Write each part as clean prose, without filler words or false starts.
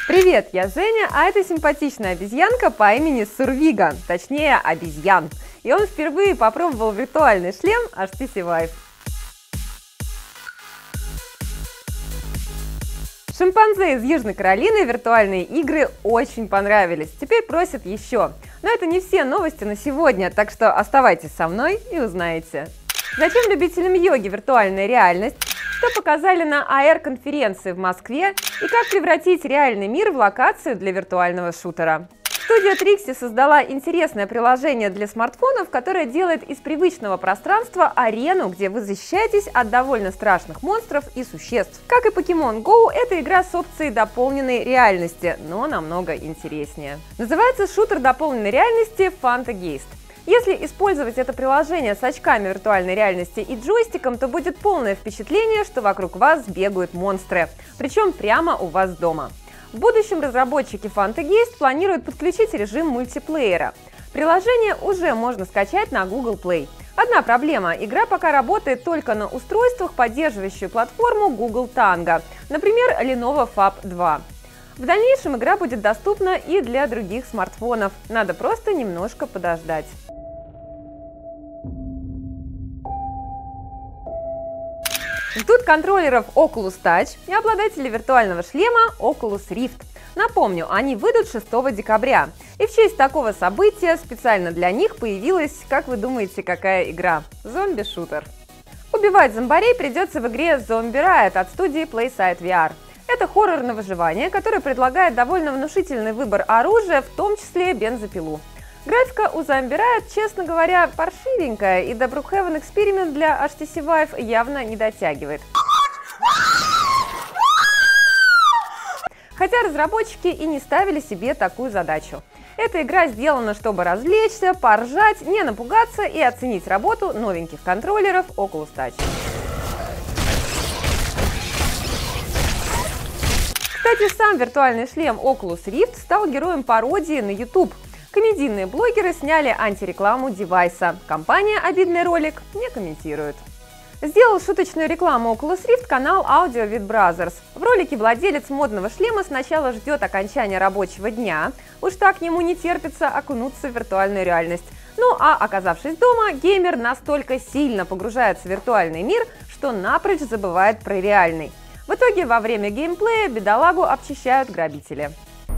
Привет, я Женя, а это симпатичная обезьянка по имени Сурвига, точнее обезьян. И он впервые попробовал виртуальный шлем HTC Vive. Шимпанзе из Южной Каролины виртуальные игры очень понравились, теперь просят еще. Но это не все новости на сегодня, так что оставайтесь со мной и узнаете. Зачем любителям йоги виртуальная реальность? Что показали на AR-конференции в Москве и как превратить реальный мир в локацию для виртуального шутера. Студия Trixie создала интересное приложение для смартфонов, которое делает из привычного пространства арену, где вы защищаетесь от довольно страшных монстров и существ. Как и Pokemon Go, это игра с опцией дополненной реальности, но намного интереснее. Называется шутер дополненной реальности Fantageist. Если использовать это приложение с очками виртуальной реальности и джойстиком, то будет полное впечатление, что вокруг вас бегают монстры, причем прямо у вас дома. В будущем разработчики Fantageist планируют подключить режим мультиплеера. Приложение уже можно скачать на Google Play. Одна проблема – игра пока работает только на устройствах, поддерживающих платформу Google Tango, например, Lenovo Fab 2. В дальнейшем игра будет доступна и для других смартфонов, надо просто немножко подождать. Ждут контроллеров Oculus Touch и обладатели виртуального шлема Oculus Rift. Напомню, они выйдут 6 декабря. И в честь такого события специально для них появилась, как вы думаете, какая игра? Зомби-шутер. Убивать зомбарей придется в игре Zombie Riot от студии PlaySide VR. Это хоррор на выживание, который предлагает довольно внушительный выбор оружия, в том числе бензопилу. Графика у Zombie Riot, честно говоря, паршивенькая, и до Brookhaven Experiment для HTC Vive явно не дотягивает. Хотя разработчики и не ставили себе такую задачу. Эта игра сделана, чтобы развлечься, поржать, не напугаться и оценить работу новеньких контроллеров Oculus Touch. Кстати, сам виртуальный шлем Oculus Rift стал героем пародии на YouTube. Комедийные блогеры сняли антирекламу девайса. Компания обидный ролик не комментирует. Сделал шуточную рекламу Oculus Rift канал Audio with Brothers. В ролике владелец модного шлема сначала ждет окончания рабочего дня, уж так ему не терпится окунуться в виртуальную реальность. Ну а оказавшись дома, геймер настолько сильно погружается в виртуальный мир, что напрочь забывает про реальный. В итоге во время геймплея бедолагу обчищают грабители.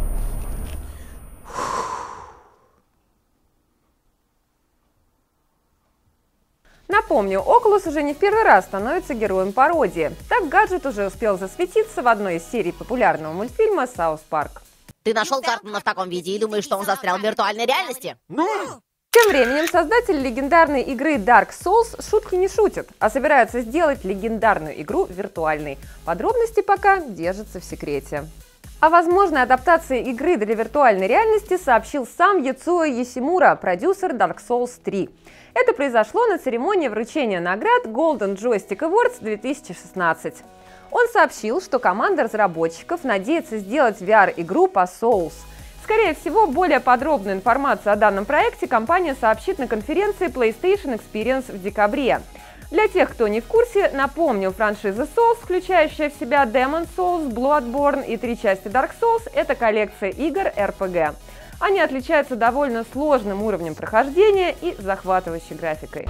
Напомню, Oculus уже не в первый раз становится героем пародии. Так гаджет уже успел засветиться в одной из серий популярного мультфильма South Park. Ты нашел Картмана в таком виде и думаешь, что он застрял в виртуальной реальности? Тем временем создатели легендарной игры Dark Souls шутки не шутят, а собираются сделать легендарную игру виртуальной. Подробности пока держатся в секрете. О возможной адаптации игры для виртуальной реальности сообщил сам Яцуо Йосимура, продюсер Dark Souls 3. Это произошло на церемонии вручения наград Golden Joystick Awards 2016. Он сообщил, что команда разработчиков надеется сделать VR-игру по Souls. Скорее всего, более подробную информацию о данном проекте компания сообщит на конференции PlayStation Experience в декабре. Для тех, кто не в курсе, напомню, франшиза Souls, включающая в себя Demon's Souls, Bloodborne и 3 части Dark Souls, это коллекция игр RPG. Они отличаются довольно сложным уровнем прохождения и захватывающей графикой.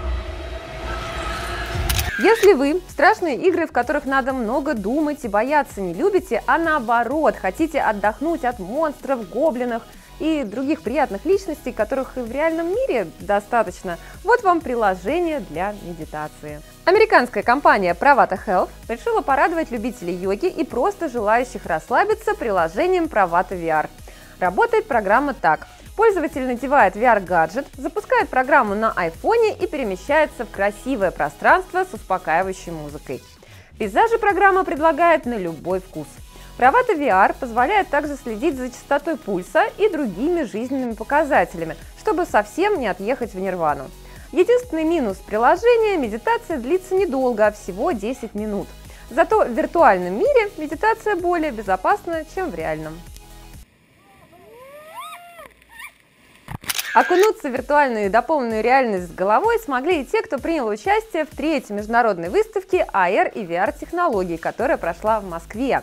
Если вы страшные игры, в которых надо много думать и бояться, не любите, а наоборот, хотите отдохнуть от монстров, гоблинов и других приятных личностей, которых и в реальном мире достаточно, вот вам приложение для медитации. Американская компания Pravata Health решила порадовать любителей йоги и просто желающих расслабиться приложением Pravata VR. Работает программа так. Пользователь надевает VR-гаджет, запускает программу на айфоне и перемещается в красивое пространство с успокаивающей музыкой. Пейзажи программа предлагает на любой вкус. Pravata VR позволяет также следить за частотой пульса и другими жизненными показателями, чтобы совсем не отъехать в нирвану. Единственный минус приложения – медитация длится недолго, а всего 10 минут. Зато в виртуальном мире медитация более безопасна, чем в реальном. Окунуться в виртуальную и дополненную реальность с головой смогли и те, кто принял участие в 3-й международной выставке AR и VR-технологий, которая прошла в Москве.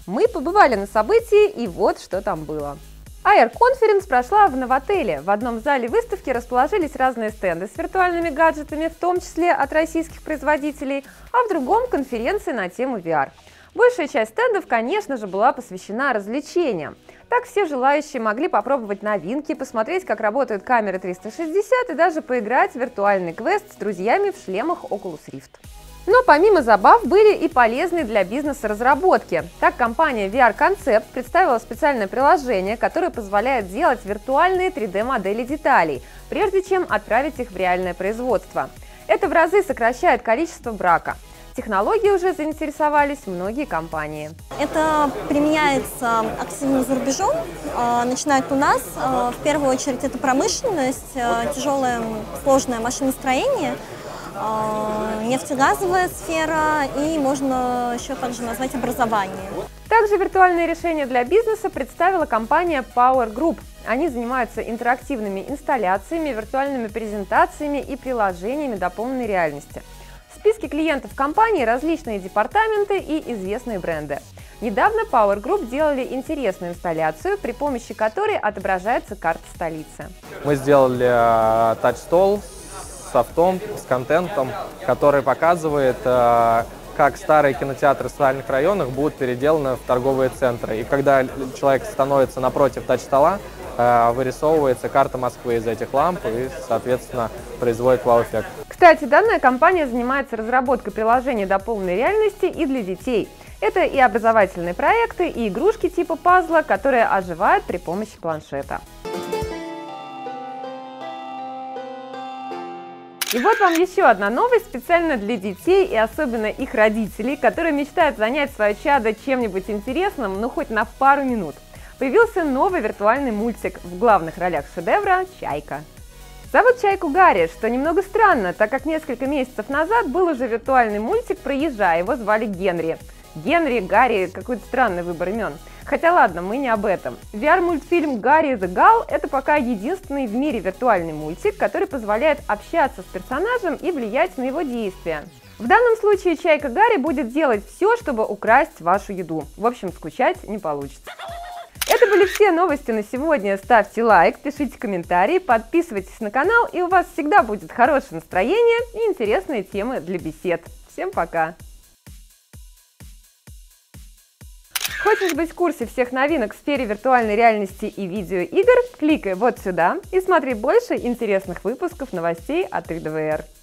Мы побывали на событии, и вот что там было. AR Conference прошла в Новотеле. В одном зале выставки расположились разные стенды с виртуальными гаджетами, в том числе от российских производителей, а в другом – конференции на тему VR. Большая часть стендов, конечно же, была посвящена развлечениям. Так все желающие могли попробовать новинки, посмотреть, как работают камеры 360 и даже поиграть в виртуальный квест с друзьями в шлемах Oculus Rift. Но помимо забав были и полезные для бизнеса разработки. Так, компания VR Concept представила специальное приложение, которое позволяет делать виртуальные 3D-модели деталей, прежде чем отправить их в реальное производство. Это в разы сокращает количество брака. Технологией уже заинтересовались многие компании. Это применяется активно за рубежом, начинает у нас. В первую очередь это промышленность, тяжелое сложное машиностроение, нефтегазовая сфера и можно еще также назвать образование. Также виртуальные решения для бизнеса представила компания Power Group. Они занимаются интерактивными инсталляциями, виртуальными презентациями и приложениями дополненной реальности. В списке клиентов компании различные департаменты и известные бренды. Недавно Power Group делали интересную инсталляцию, при помощи которой отображается карта столицы. Мы сделали тач-стол с софтом, с контентом, который показывает, как старые кинотеатры в социальных районах будут переделаны в торговые центры. И когда человек становится напротив тач-стола, вырисовывается карта Москвы из этих ламп и, соответственно, производит вау-эффект. Кстати, данная компания занимается разработкой приложений дополненной реальности и для детей. Это и образовательные проекты, и игрушки типа пазла, которые оживают при помощи планшета. И вот вам еще одна новость специально для детей и особенно их родителей, которые мечтают занять свое чадо чем-нибудь интересным, ну хоть на пару минут. Появился новый виртуальный мультик, в главных ролях шедевра «Чайка». Зовут чайку Гарри, что немного странно, так как несколько месяцев назад был уже виртуальный мультик про ежа, его звали Генри. Генри, Гарри, какой-то странный выбор имен. Хотя ладно, мы не об этом. VR-мультфильм «Гарри the Gull» – это пока единственный в мире виртуальный мультик, который позволяет общаться с персонажем и влиять на его действия. В данном случае чайка Гарри будет делать все, чтобы украсть вашу еду. В общем, скучать не получится. Это были все новости на сегодня. Ставьте лайк, пишите комментарии, подписывайтесь на канал, и у вас всегда будет хорошее настроение и интересные темы для бесед. Всем пока! Хочешь быть в курсе всех новинок в сфере виртуальной реальности и видеоигр? Кликай вот сюда и смотри больше интересных выпусков новостей от 3DVR.